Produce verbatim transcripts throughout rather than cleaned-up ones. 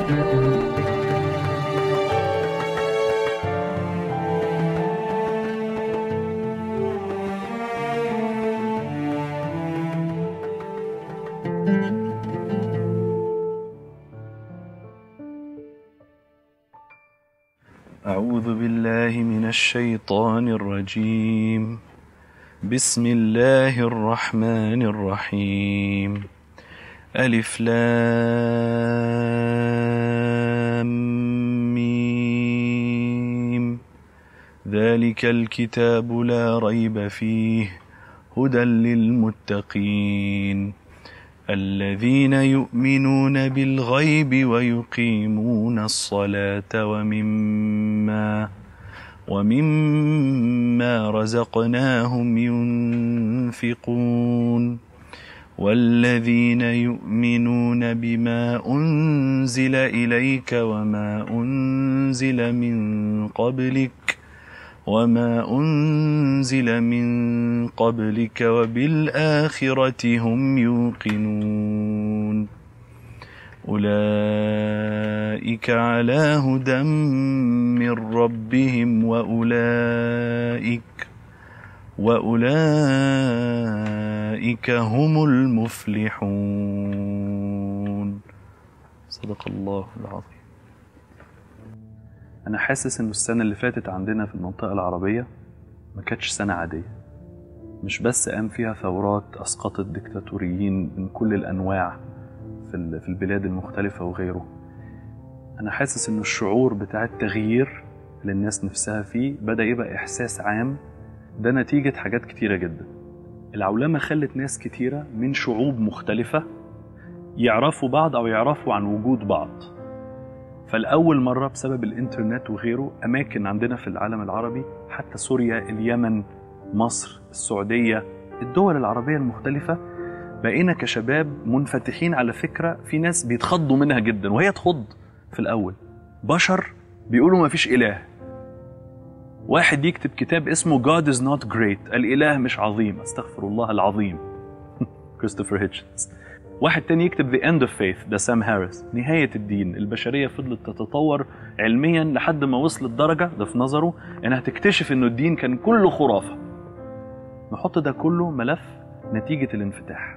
أعوذ بالله من الشيطان الرجيم. بسم الله الرحمن الرحيم. ألف لام ميم. ذلك الكتاب لا ريب فيه هدى للمتقين الذين يؤمنون بالغيب ويقيمون الصلاة ومما ومما رزقناهم ينفقون والذين يؤمنون بما أنزل إليك وما أنزل من قبلك وما أنزل من قبلك وبالآخرة هم يوقنون أولئك على هدى من ربهم وأولئك وأولئك هم المفلحون. صدق الله العظيم. أنا حاسس إنه السنة اللي فاتت عندنا في المنطقة العربية ما كانتش سنة عادية. مش بس قام فيها ثورات أسقطت ديكتاتوريين من كل الأنواع في في البلاد المختلفة وغيره. أنا حاسس إنه الشعور بتاع التغيير اللي الناس نفسها فيه بدأ يبقى إحساس عام. ده نتيجة حاجات كتيرة جدا. العولمة خلت ناس كتيرة من شعوب مختلفة يعرفوا بعض أو يعرفوا عن وجود بعض. فالأول مرة بسبب الإنترنت وغيره أماكن عندنا في العالم العربي، حتى سوريا، اليمن، مصر، السعودية، الدول العربية المختلفة، بقينا كشباب منفتحين على فكرة في ناس بيتخضوا منها جدا، وهي تخض في الأول. بشر بيقولوا ما فيش إله. واحد يكتب كتاب اسمه God is not great، الإله مش عظيم، استغفر الله العظيم، كريستوفر هيتشنز. واحد تاني يكتب The End of Faith، ده سام هاريس، نهاية الدين. البشرية فضلت تتطور علميا لحد ما وصلت درجة، ده في نظره، انها تكتشف انه الدين كان كله خرافة. نحط ده كله ملف نتيجة الانفتاح.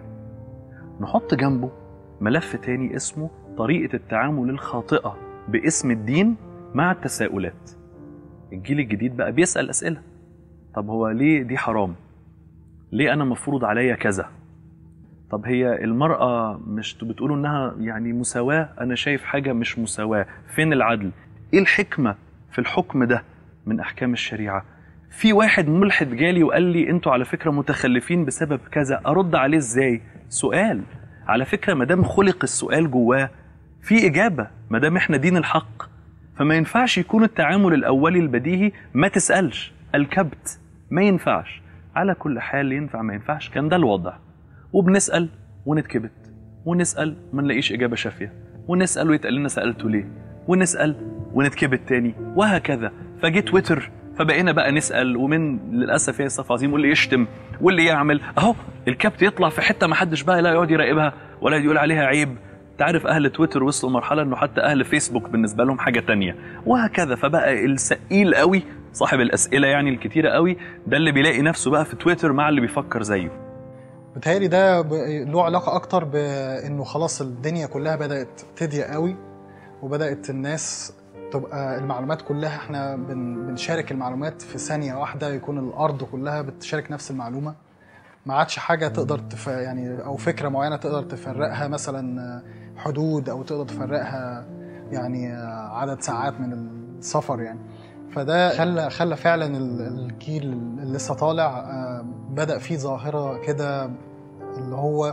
نحط جنبه ملف تاني اسمه طريقة التعامل الخاطئة باسم الدين مع التساؤلات. الجيل الجديد بقى بيسأل أسئلة. طب هو ليه دي حرام؟ ليه أنا مفروض عليا كذا؟ طب هي المرأة مش بتقولوا إنها يعني مساواة؟ أنا شايف حاجة مش مساواة. فين العدل؟ إيه الحكمة في الحكم ده من أحكام الشريعة؟ في واحد ملحد جالي وقال لي أنتوا على فكرة متخلفين بسبب كذا، أرد عليه إزاي؟ سؤال. على فكرة مدام خلق السؤال جواه في إجابة، مدام إحنا دين الحق، فما ينفعش يكون التعامل الأولي البديهي ما تسألش، الكبت، ما ينفعش. على كل حال ينفع ما ينفعش، كان ده الوضع. وبنسأل ونتكبت، ونسأل ما نلاقيش إجابة شافية، ونسأل ويتقال لنا سألته ليه، ونسأل ونتكبت تاني، وهكذا. فجي تويتر، فبقينا بقى نسأل، ومن للأسف يا صف عظيم واللي يشتم واللي يعمل، أهو الكبت يطلع في حتة ما حدش بقى لا يقعد يراقبها ولا يقول عليها عيب. تعرف أهل تويتر وصلوا مرحلة أنه حتى أهل فيسبوك بالنسبة لهم حاجة تانية، وهكذا. فبقى السئيل قوي، صاحب الأسئلة يعني الكتيرة قوي، ده اللي بيلاقي نفسه بقى في تويتر مع اللي بيفكر زيه. بتهيألي ده له علاقة أكتر بأنه خلاص الدنيا كلها بدأت تضيق قوي، وبدأت الناس تبقى المعلومات كلها، احنا بنشارك المعلومات في ثانية واحدة، يكون الأرض كلها بتشارك نفس المعلومة. ما عادش حاجة تقدر تف... يعني أو فكرة معينة تقدر تفرقها مثلا حدود، أو تقدر تفرقها يعني عدد ساعات من السفر يعني. فده خلى خلى فعلا الجيل اللي لسه طالع بدأ فيه ظاهرة كده اللي هو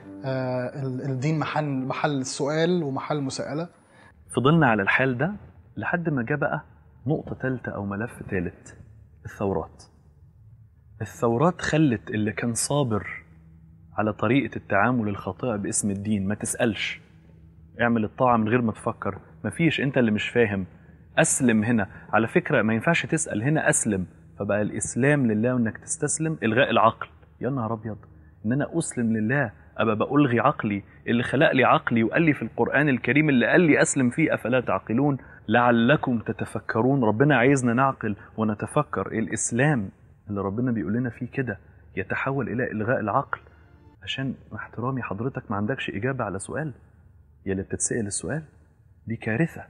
الدين محل محل السؤال ومحل المساءلة. فضلنا على الحال ده لحد ما جاء بقى نقطة ثالثة أو ملف ثالث، الثورات. الثورات خلت اللي كان صابر على طريقة التعامل الخاطئة باسم الدين، ما تسألش، اعمل الطاعة من غير ما تفكر، مفيش، انت اللي مش فاهم، أسلم هنا. على فكرة ما ينفعش تسأل هنا، أسلم. فبقى الإسلام لله وإنك تستسلم إلغاء العقل. يا نهار أبيض، إن أنا أسلم لله ابقى بألغي عقلي اللي خلق لي عقلي وقال لي في القرآن الكريم اللي قال لي اسلم فيه افلا تعقلون لعلكم تتفكرون. ربنا عايزنا نعقل ونتفكر. الاسلام اللي ربنا بيقول لنا فيه كده يتحول الى الغاء العقل. عشان مع احترامي حضرتك ما عندكش اجابه على سؤال، يا اللي بتتسأل السؤال دي كارثه.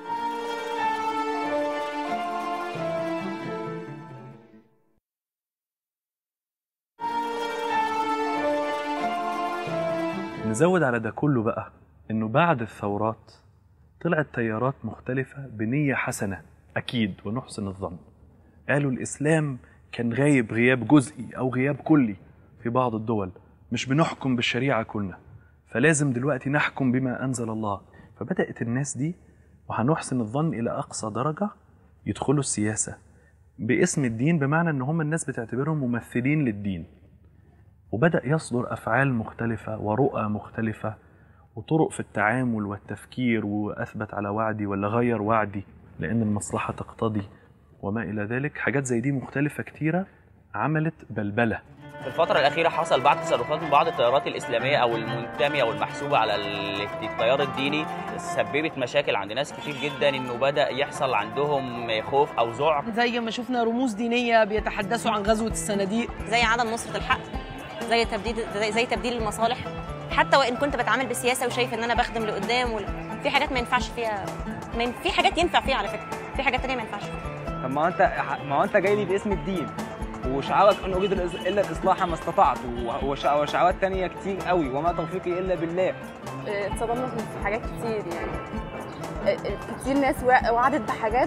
نزود على ده كله بقى انه بعد الثورات طلعت تيارات مختلفة بنية حسنة أكيد ونحسن الظن. قالوا الإسلام كان غايب غياب جزئي أو غياب كلي في بعض الدول، مش بنحكم بالشريعة كلنا، فلازم دلوقتي نحكم بما أنزل الله. فبدأت الناس دي وهنحسن الظن إلى أقصى درجة يدخلوا السياسة باسم الدين، بمعنى أن هم الناس بتعتبرهم ممثلين للدين، وبدأ يصدر أفعال مختلفة ورؤى مختلفة وطرق في التعامل والتفكير، وأثبت على وعدي ولا غير وعدي لأن المصلحة تقتضي وما إلى ذلك. حاجات زي دي مختلفة كتيرة عملت بلبلة. في الفترة الأخيرة حصل بعض تصرفات من بعض التيارات الإسلامية أو المنتمية أو المحسوبة على التيار الديني سببت مشاكل عند ناس كتير جدا، إنه بدأ يحصل عندهم خوف أو ذعر، زي ما شفنا رموز دينية بيتحدثوا عن غزوة الصناديق، زي عدم نصرة الحق، زي تبديل زي, زي تبديل المصالح. حتى وإن كنت بتعامل بالسياسة وشايف إن أنا بخدم لقدام، في حاجات ما ينفعش فيها، في حاجات ينفع فيها على فكرة، في حاجات تانية ما ينفعش فيها. طب ما أنت ما هو أنت جاي لي باسم الدين وشعارك ان اريد الا الاصلاح ما استطعت، وشعارات تانية كتير قوي، وما توفيقي الا بالله. اتصدمنا في حاجات كتير، يعني كتير ناس وعدت بحاجات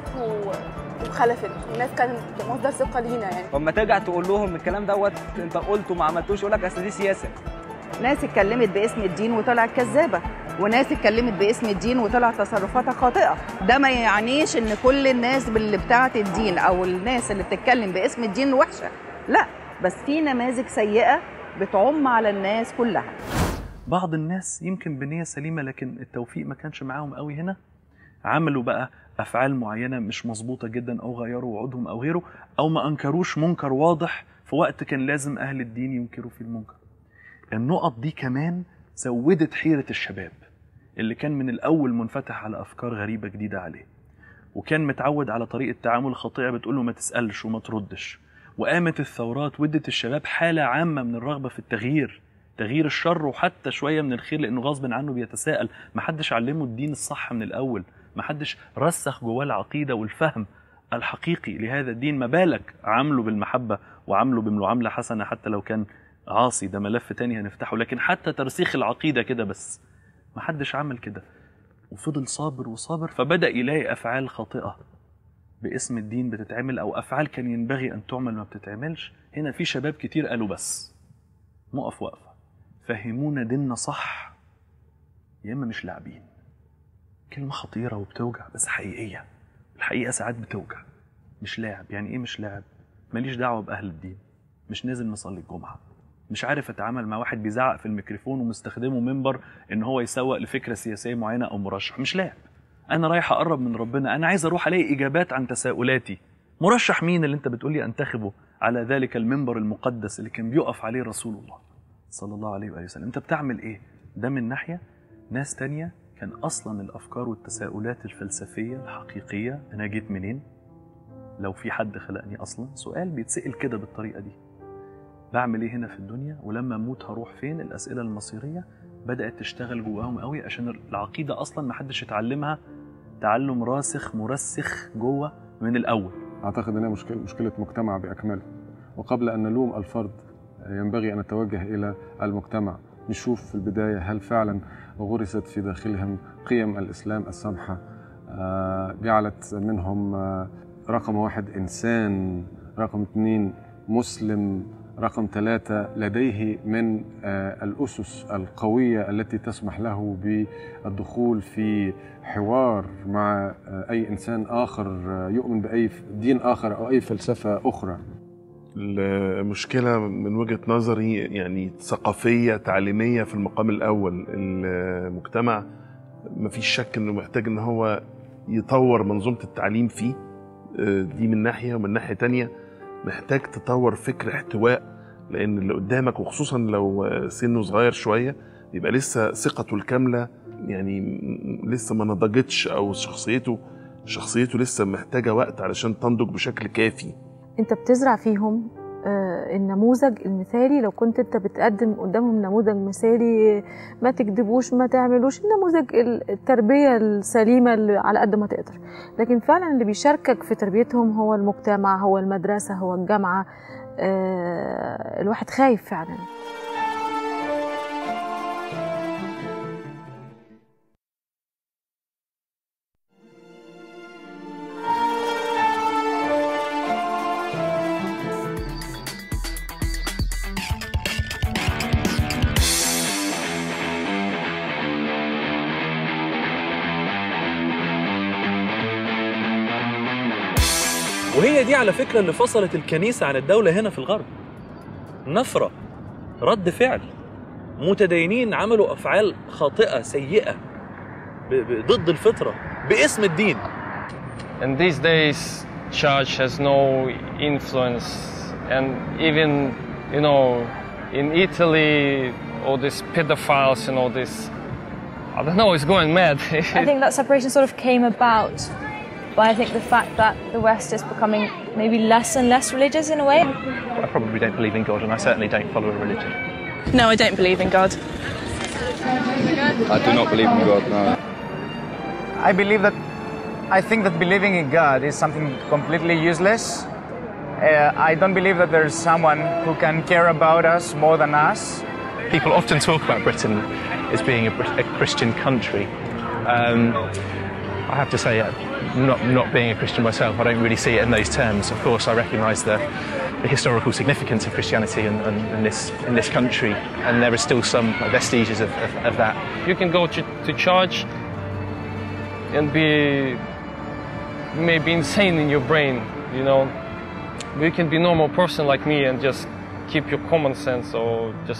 وخلفت، والناس كانت مصدر ثقه لينا. يعني لما ترجع تقول لهم الكلام دوت انت قلته ما عملتوش، يقول لك اصل دي سياسه. ناس اتكلمت باسم الدين وطلعت كذابه، وناس اتكلمت باسم الدين وطلعت تصرفاتها خاطئه. ده ما يعنيش ان كل الناس اللي بتاعه الدين او الناس اللي بتتكلم باسم الدين وحشه، لا، بس في نماذج سيئه بتعم على الناس كلها. بعض الناس يمكن بنيه سليمه لكن التوفيق ما كانش معاهم قوي هنا، عملوا بقى افعال معينه مش مظبوطه جدا، او غيروا وعودهم او غيره، او ما انكروش منكر واضح في وقت كان لازم اهل الدين ينكروا فيه المنكر. النقط دي كمان زودت حيرة الشباب اللي كان من الأول منفتح على أفكار غريبة جديدة عليه، وكان متعود على طريقة تعامل خاطئة بتقوله ما تسألش وما تردش. وقامت الثورات ودت الشباب حالة عامة من الرغبة في التغيير، تغيير الشر وحتى شوية من الخير، لأنه غصب عنه بيتساءل. محدش علمه الدين الصح من الأول، محدش رسخ جواه العقيدة والفهم الحقيقي لهذا الدين. ما بالك عامله بالمحبة وعامله بمعاملة حسنة حتى لو كان عاصي، ده ملف تاني هنفتحه. لكن حتى ترسيخ العقيدة كده بس محدش عمل كده، وفضل صابر وصابر. فبدأ يلاقي أفعال خاطئة باسم الدين بتتعمل، أو أفعال كان ينبغي أن تعمل ما بتتعملش. هنا في شباب كتير قالوا بس نقف وقفة، فهمونا ديننا صح يا إما مش لاعبين. كلمة خطيرة وبتوجع بس حقيقية. الحقيقة ساعات بتوجع. مش لاعب، يعني إيه مش لاعب؟ ماليش دعوة بأهل الدين، مش نازل نصلي الجمعة، مش عارف اتعامل مع واحد بيزعق في الميكروفون ومستخدمه منبر ان هو يسوق لفكره سياسيه معينه او مرشح. مش لاعب، انا رايح اقرب من ربنا، انا عايز اروح الاقي اجابات عن تساؤلاتي. مرشح مين اللي انت بتقولي انتخبه على ذلك المنبر المقدس اللي كان بيقف عليه رسول الله صلى الله عليه واله وسلم؟ انت بتعمل ايه؟ ده من ناحيه. ناس تانية كان اصلا الافكار والتساؤلات الفلسفيه الحقيقيه، انا جيت منين؟ لو في حد خلقني اصلا، سؤال بيتسال كده بالطريقه دي. بعمل ايه هنا في الدنيا؟ ولما اموت هروح فين؟ الاسئله المصيريه بدات تشتغل جواهم قوي، عشان العقيده اصلا ما حدش يتعلمها تعلم راسخ مرسخ جوه من الاول. اعتقد انها مشكله مشكله مجتمع باكمله، وقبل ان نلوم الفرد ينبغي ان نتوجه الى المجتمع، نشوف في البدايه هل فعلا غرست في داخلهم قيم الاسلام السامحه جعلت منهم رقم واحد انسان، رقم اثنين مسلم، رقم ثلاثة لديه من الأسس القوية التي تسمح له بالدخول في حوار مع أي إنسان آخر يؤمن بأي دين آخر أو أي فلسفة أخرى. المشكلة من وجهة نظري يعني ثقافية تعليمية في المقام الأول. المجتمع مفيش شك أنه محتاج أن هو يطور منظومة التعليم فيه، دي من ناحية، ومن ناحية تانية محتاج تطور فكر احتواء لان اللي قدامك وخصوصا لو سنه صغير شويه يبقى لسه ثقته الكامله يعني لسه ما نضجتش، او شخصيته شخصيته لسه محتاجه وقت علشان تنضج بشكل كافي. انت بتزرع فيهم النموذج المثالي. لو كنت انت بتقدم قدامهم نموذج مثالي، ما تكذبوش، ما تعملوش، النموذج التربيه السليمه اللي على قد ما تقدر. لكن فعلا اللي بيشاركك في تربيتهم هو المجتمع، هو المدرسه، هو الجامعه. الواحد خايف فعلا. وهي دي على فكرة اللي فصلت الكنيسة عن الدولة هنا في الغرب. نفرة، رد فعل، متدينين عملوا أفعال خاطئة سيئة ضد الفطرة باسم الدين. And these days church has no influence, and even you know in Italy all these pedophiles and all this, I don't know, it's going mad. I think that separation sort of came about but I think the fact that the West is becoming maybe less and less religious in a way. I probably don't believe in God, and I certainly don't follow a religion. No, I don't believe in God. I do not believe in God, no. I believe that, I think that believing in God is something completely useless. Uh, I don't believe that there's someone who can care about us more than us. People often talk about Britain as being a, a Christian country. Um, I have to say, uh, Not, not being a Christian myself, I don't really see it in those terms. Of course, I recognise the, the historical significance of Christianity in, in, in, this, in this country, and there are still some vestiges of, of, of that. You can go to, to church and be maybe insane in your brain, you know. You can be a normal person like me and just keep your common sense, or just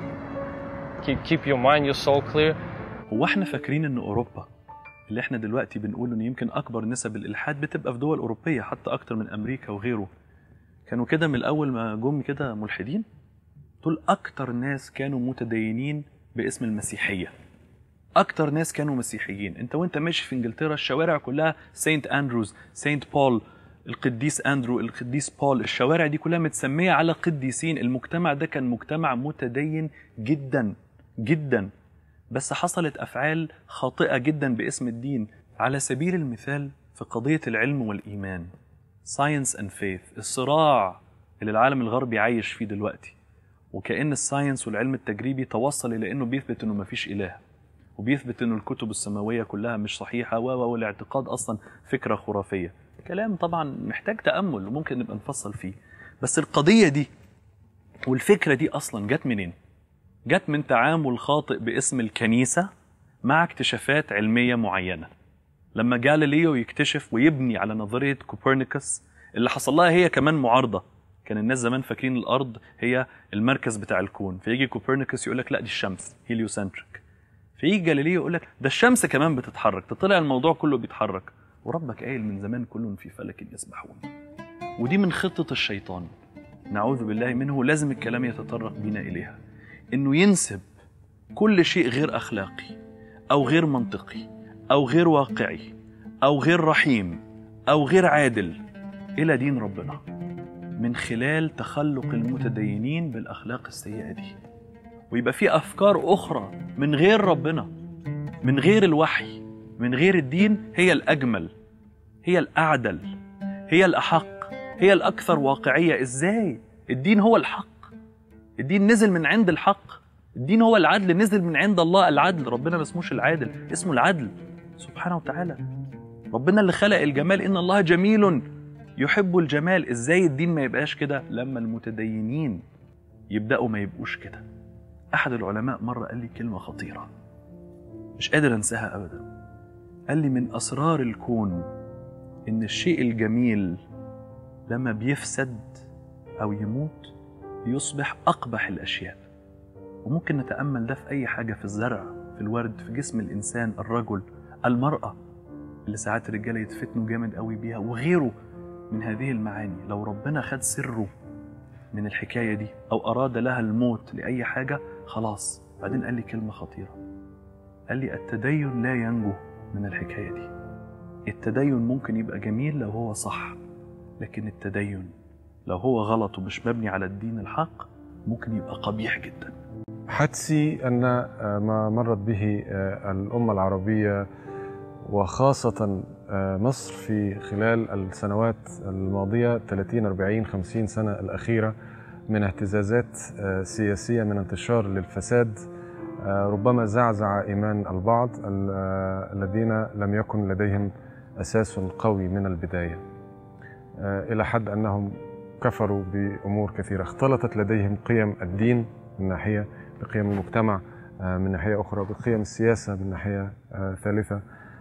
keep, keep your mind, your soul clear. هو احنا فاكرين ان اوروبا اللي احنا دلوقتي بنقول ان يمكن اكبر نسب الالحاد بتبقى في دول اوروبيه حتى اكتر من امريكا وغيره، كانوا كده من الاول ما جم كده ملحدين؟ دول اكتر ناس كانوا متدينين باسم المسيحيه، اكتر ناس كانوا مسيحيين. انت وانت ماشي في انجلترا الشوارع كلها سينت اندروز، سينت بول، القديس اندرو، القديس بول، الشوارع دي كلها متسميه على قديسين. المجتمع ده كان مجتمع متدين جدا جدا، بس حصلت أفعال خاطئة جدا باسم الدين. على سبيل المثال في قضية العلم والإيمان، science and faith، الصراع اللي العالم الغربي عايش فيه دلوقتي، وكأن الساينس والعلم التجريبي توصل إلى أنه بيثبت أنه مفيش إله، وبيثبت أنه الكتب السماوية كلها مش صحيحة، والاعتقاد أصلا فكرة خرافية. كلام طبعا محتاج تأمل وممكن نبقى نفصل فيه، بس القضية دي والفكرة دي أصلا جت منين؟ جت من تعامل خاطئ باسم الكنيسة مع اكتشافات علمية معينة. لما جاليليو يكتشف ويبني على نظرية كوبرنيكوس اللي حصل لها هي كمان معارضة، كان الناس زمان فاكرين الأرض هي المركز بتاع الكون، فيجي كوبرنيكوس يقول لك لا دي الشمس هيليوسنتريك، فيجي جاليليو يقول لك ده الشمس كمان بتتحرك، تطلع الموضوع كله بيتحرك، وربك قايل من زمان كل في فلك يسبحون. ودي من خطة الشيطان نعوذ بالله منه، لازم الكلام يتطرق بينا إليها، إنه ينسب كل شيء غير أخلاقي أو غير منطقي أو غير واقعي أو غير رحيم أو غير عادل إلى دين ربنا من خلال تخلق المتدينين بالأخلاق السيئة دي، ويبقى في أفكار أخرى من غير ربنا، من غير الوحي، من غير الدين، هي الأجمل، هي الأعدل، هي الأحق، هي الأكثر واقعية. إزاي؟ الدين هو الحق، الدين نزل من عند الحق، الدين هو العدل، نزل من عند الله العدل. ربنا ما اسموش العادل، اسمه العدل سبحانه وتعالى. ربنا اللي خلق الجمال، إن الله جميل يحب الجمال. إزاي الدين ما يبقاش كده؟ لما المتدينين يبدأوا ما يبقوش كده. أحد العلماء مرة قال لي كلمة خطيرة مش قادر أنساها أبدا. قال لي من أسرار الكون إن الشيء الجميل لما بيفسد أو يموت يصبح أقبح الأشياء. وممكن نتأمل ده في أي حاجة، في الزرع، في الورد، في جسم الإنسان، الرجل، المرأة اللي ساعات الرجالة يتفتنوا جامد قوي بيها، وغيره من هذه المعاني. لو ربنا خد سره من الحكاية دي أو أراد لها الموت لأي حاجة خلاص. بعدين قال لي كلمة خطيرة، قال لي التدين لا ينجو من الحكاية دي. التدين ممكن يبقى جميل لو هو صح، لكن التدين لو هو غلط ومش مبني على الدين الحق ممكن يبقى قبيح جدا. حدسي أن ما مرت به الأمة العربية وخاصة مصر في خلال السنوات الماضية ثلاثين أربعين خمسين سنة الأخيرة من اهتزازات سياسية، من انتشار للفساد، ربما زعزع إيمان البعض الذين لم يكن لديهم أساس قوي من البداية، إلى حد أنهم كفروا بأمور كثيرة. اختلطت لديهم قيم الدين من ناحية بقيم المجتمع من ناحية أخرى، بقيم السياسة من ناحية ثالثة،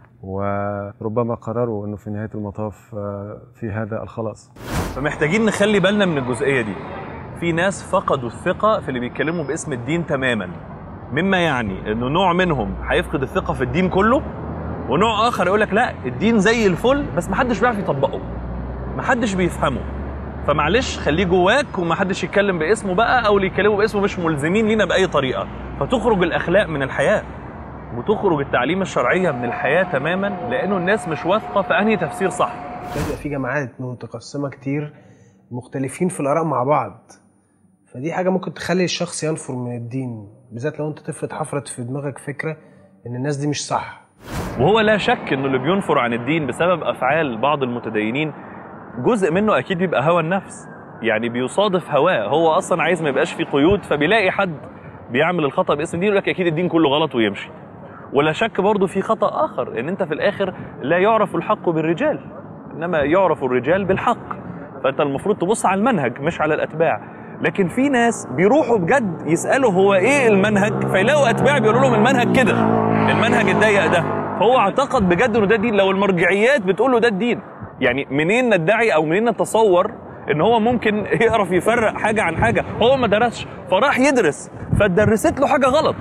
وربما قرروا أنه في نهاية المطاف في هذا الخلاص. فمحتاجين نخلي بالنا من الجزئية دي. في ناس فقدوا الثقة في اللي بيتكلموا باسم الدين تماما، مما يعني أنه نوع منهم هيفقد الثقة في الدين كله، ونوع آخر يقول لك لا الدين زي الفل بس محدش بيعرف يطبقه، محدش بيفهمه، فمعلش خليه جواك ومحدش يتكلم باسمه بقى، أو اللي يتكلموا باسمه مش ملزمين لينا بأي طريقة. فتخرج الأخلاق من الحياة وتخرج التعليم الشرعية من الحياة تماما، لأنه الناس مش واثقة في أنهي تفسير صح. بيبقى في جماعات متقسمة كتير مختلفين في الآراء مع بعض، فدي حاجة ممكن تخلي الشخص ينفر من الدين، بالذات لو أنت طفل اتحفرت في دماغك فكرة إن الناس دي مش صح. وهو لا شك إنه اللي بينفر عن الدين بسبب أفعال بعض المتدينين جزء منه أكيد بيبقى هوى النفس، يعني بيصادف هواه، هو أصلا عايز ما يبقاش فيه قيود، فبيلاقي حد بيعمل الخطأ باسم الدين يقول لك أكيد الدين كله غلط ويمشي. ولا شك برضه في خطأ آخر، إن أنت في الآخر لا يعرف الحق بالرجال، إنما يعرف الرجال بالحق، فأنت المفروض تبص على المنهج مش على الأتباع. لكن في ناس بيروحوا بجد يسألوا هو إيه المنهج، فيلاقوا أتباع بيقولوا لهم المنهج كده، المنهج الضيق ده، فهو اعتقد بجد إنه ده الدين، لو المرجعيات بتقول له ده الدين. يعني منين ندعي أو منين نتصور إن هو ممكن يعرف يفرق حاجة عن حاجة؟ هو ما درسش فراح يدرس فدرست له حاجة غلط.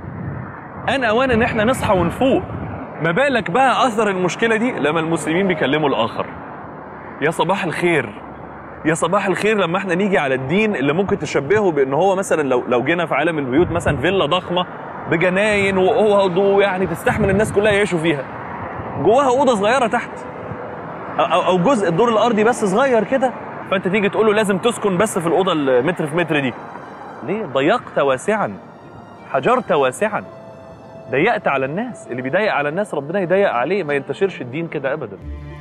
أنا أوان إن إحنا نصحى ونفوق، ما بالك بقى أثر المشكلة دي لما المسلمين بيكلموا الآخر. يا صباح الخير، يا صباح الخير لما إحنا نيجي على الدين اللي ممكن تشبهه بأن هو مثلا لو لو جينا في عالم البيوت مثلا فيلا ضخمة بجناين وأوض يعني تستحمل الناس كلها يعيشوا فيها، جواها أوضة صغيرة تحت أو أو جزء الدور الأرضي بس صغير كده، فأنت تيجي تقول له لازم تسكن بس في الأوضة المتر في متر دي. ليه؟ ضيقت واسعا، حجرت واسعا، ضيقت على الناس. اللي بيضيق على الناس ربنا يضيق عليه، ما ينتشرش الدين كده أبدا.